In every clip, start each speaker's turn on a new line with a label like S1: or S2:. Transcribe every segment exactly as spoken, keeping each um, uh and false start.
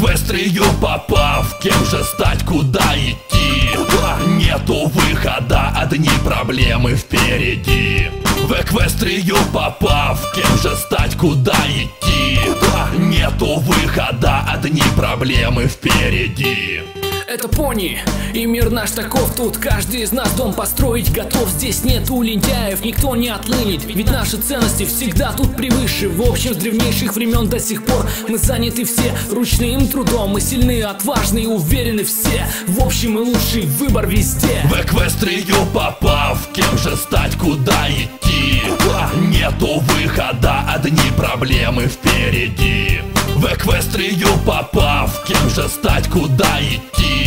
S1: Эквестрию попав, кем же стать, куда идти? Нету выхода, одни проблемы впереди. В Эквестрию попав, кем же стать, куда идти? Нету выхода, одни проблемы впереди.
S2: Это пони, и мир наш таков. Тут каждый из нас дом построить готов. Здесь нету лентяев, никто не отлынет. Ведь наши ценности всегда тут превыше. В общем, с древнейших времен до сих пор мы заняты все ручным трудом. Мы сильны, отважны и уверены все. В общем, и лучший выбор везде.
S1: В Эквестрию попав, кем же стать, куда идти? Нету выхода, одни проблемы впереди. В Эквестрию попав, кем же стать, куда идти?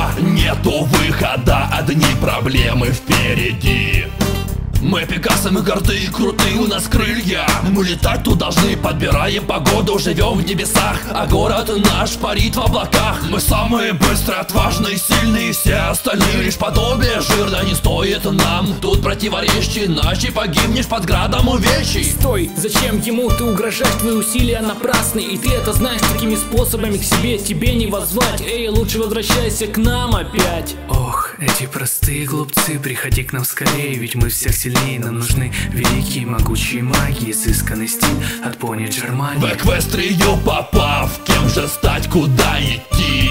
S1: Нету выхода, одни проблемы впереди. Мы Пегасы, мы горды и крутые, у нас крылья. Мы летать тут должны, подбираем погоду. Живем в небесах, а город наш парит в облаках. Мы самые быстрые, отважные, сильные. Все остальные лишь подобие жирно. Не стоит нам тут противоречить, иначе погибнешь под градом увечий.
S2: Стой, зачем ему ты угрожаешь? Твои усилия напрасны, и ты это знаешь. Такими способами к себе тебе не воззвать. Эй, лучше возвращайся к нам опять.
S3: Ох, эти простые глупцы, приходи к нам скорее, ведь мы всех сильнее. Нам нужны великие, могучие маги, изысканный стиль от пони Джермани.
S1: В Эквестрию попав, кем же стать, куда идти?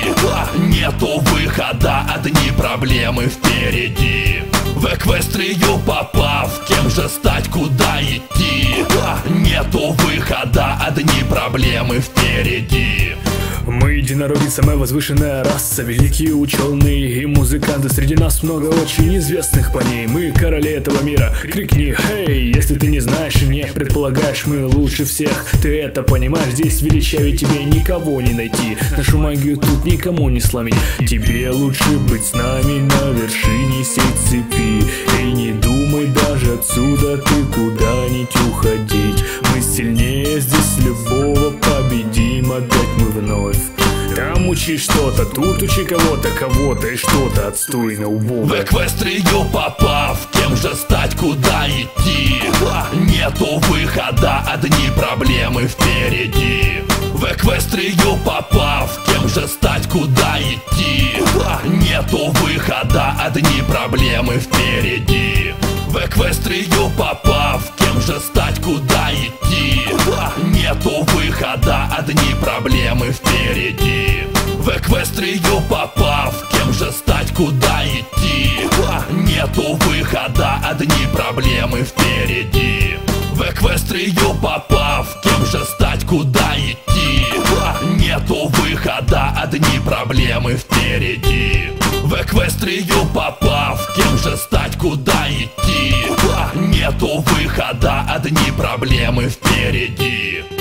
S1: Нету выхода, одни проблемы впереди. В Эквестрию попав, кем же стать, куда идти? Нету выхода, одни проблемы впереди.
S3: Мы единороги, самая возвышенная раса, великие ученые и музыканты. Среди нас много очень известных парней. Мы короли этого мира. Крикни «Хей!», если ты не знаешь и не предполагаешь, мы лучше всех. Ты это понимаешь, здесь величавее тебе никого не найти. Нашу магию тут никому не сломить. Тебе лучше быть с нами на вершине сей цепи. И не думай даже отсюда ты куда-нибудь уходить. Мы сильнее здесь любого, победим опять мы вновь. Там учи что-то, тут учи кого-то, кого-то и что-то отстойно убого.
S1: В Эквестрию попав, кем же стать, куда идти? Нету выхода, одни проблемы впереди. В Эквестрию попав, кем же стать, куда идти? Нету выхода, одни проблемы впереди. В Эквестрию попав, кем же стать, куда идти? Нету выхода, одни проблемы впереди. В Эквестрию попав, кем же стать, куда идти? Нету выхода, одни проблемы впереди. В Эквестрию попав, кем же стать, куда идти? Нету выхода, одни проблемы впереди. В Эквестрию попав, кем же стать, куда идти? Нету выхода, одни проблемы впереди.